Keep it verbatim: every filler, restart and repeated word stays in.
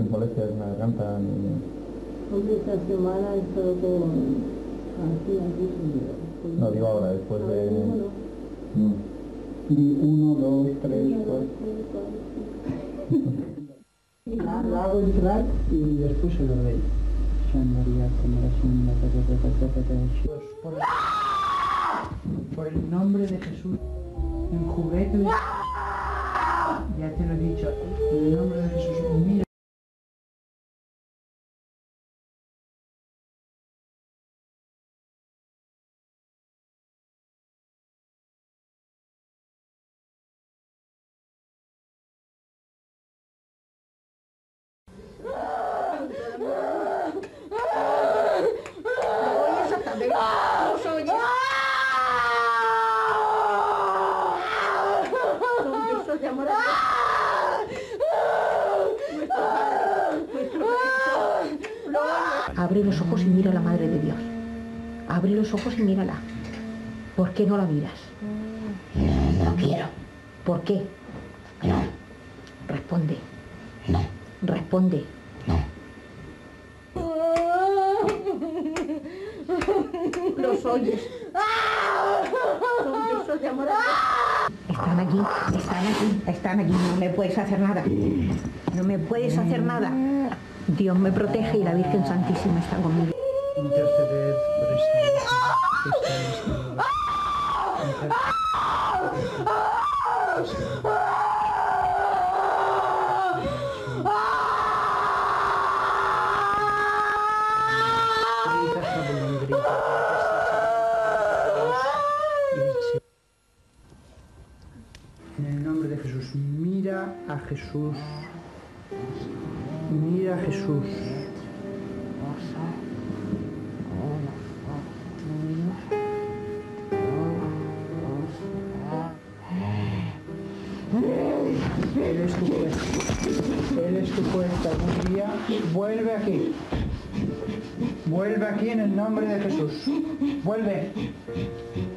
molestias en la garganta ni...? Hombre, esta semana he estado con... Así, así, sí. No, digo ahora, después de... No. Di uno, dos, tres, cuatro... La hago entrar y después se lo doy. Pues por el, por el nombre de Jesús, en juguete, ya te lo he dicho, en el nombre de Jesús, mira. Abre los ojos y mira a la Madre de Dios. Abre los ojos y mírala. ¿Por qué no la miras? No, no quiero. ¿Por qué? No. Responde. No. Responde. No. Los oyes. Son besos de amor. Están aquí, están aquí, están aquí. No me puedes hacer nada. No me puedes hacer nada. Dios me protege y la Virgen Santísima está conmigo. Interceded por esta que está en este lugar. En el nombre de Jesús, mira a Jesús. Mira a Jesús. Él es tu juez. Él es tu juez algún día. Vuelve aquí. Vuelve aquí en el nombre de Jesús. Vuelve.